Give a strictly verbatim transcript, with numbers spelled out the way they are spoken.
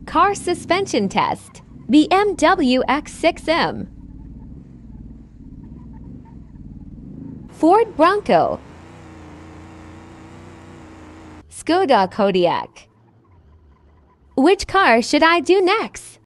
Car suspension test. B M W X six M. Ford Bronco. Skoda Kodiaq. Which car should I do next?